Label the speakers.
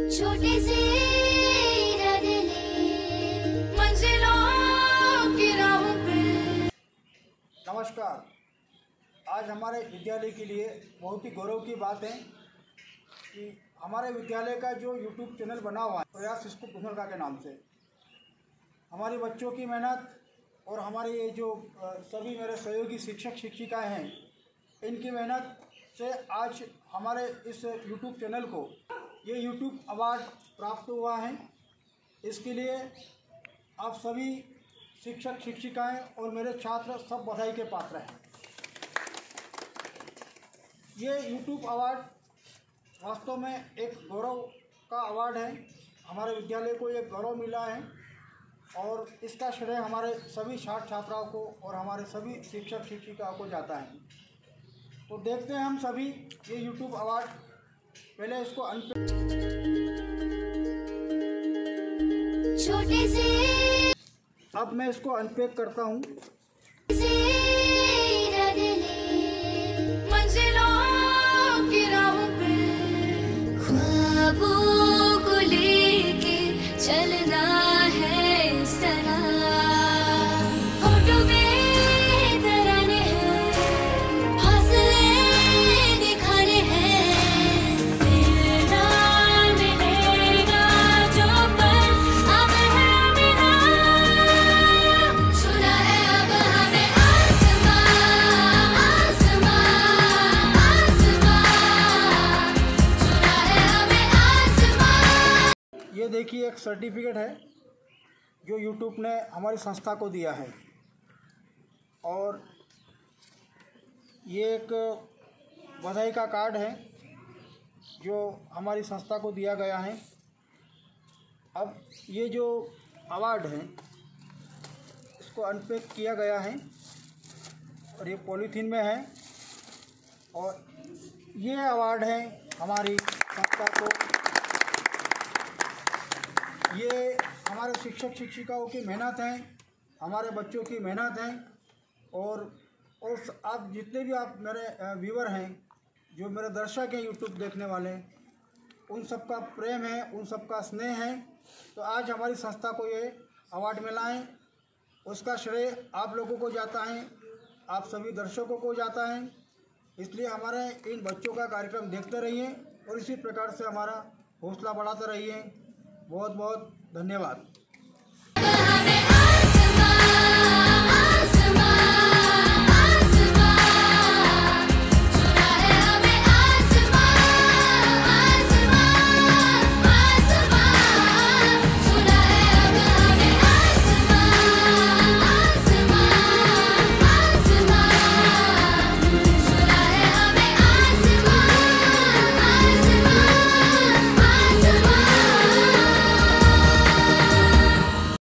Speaker 1: छोटे से मंजिलों की राहों पे।
Speaker 2: नमस्कार। आज हमारे विद्यालय के लिए बहुत ही गौरव की बात है कि हमारे विद्यालय का जो YouTube चैनल बना हुआ है प्रयास स्कूल कुशलका के नाम से, हमारे बच्चों की मेहनत और हमारे ये जो सभी मेरे सहयोगी शिक्षक शिक्षिकाएं हैं, इनकी मेहनत से आज हमारे इस YouTube चैनल को ये YouTube अवार्ड प्राप्त हुआ है। इसके लिए आप सभी शिक्षक शिक्षिकाएं और मेरे छात्र सब बधाई के पात्र हैं। ये YouTube अवार्ड वास्तव में एक गौरव का अवार्ड है। हमारे विद्यालय को ये गौरव मिला है और इसका श्रेय हमारे सभी छात्र छात्राओं को और हमारे सभी शिक्षक शिक्षिकाओं को जाता है। तो देखते हैं हम सभी ये YouTube अवार्ड। पहले इसको
Speaker 1: छोटे से
Speaker 2: अब मैं इसको अनपैक करता हूँ।
Speaker 1: मंजिलों की राहों पे ख्वाबों को लेके चलना है इस तरह। होठों पे तराने हैं, हौसले दिखाने हैं। मिलना मिलेगा जो पल अब है मिला। छूना है अब हमें आसमां आसमां आसमां। छूना है हमें आसमां।
Speaker 2: ये देखिए एक सर्टिफिकेट है जो YouTube ने हमारी संस्था को दिया है और ये एक बधाई का कार्ड है जो हमारी संस्था को दिया गया है। अब ये जो अवार्ड है इसको अनपैक किया गया है और ये पॉलीथीन में है और ये अवार्ड है हमारी संस्था को। ये हमारे शिक्षक शिक्षिकाओं की मेहनत है, हमारे बच्चों की मेहनत है और आप जितने भी आप मेरे व्यूअर हैं, जो मेरे दर्शक हैं YouTube देखने वाले, उन सब का प्रेम है, उन सब का स्नेह है। तो आज हमारी संस्था को ये अवार्ड मिला है, उसका श्रेय आप लोगों को जाता है, आप सभी दर्शकों को जाता है। इसलिए हमारे इन बच्चों का कार्यक्रम देखते रहिए और इसी प्रकार से हमारा हौसला बढ़ाते रहिए। बहुत बहुत धन्यवाद।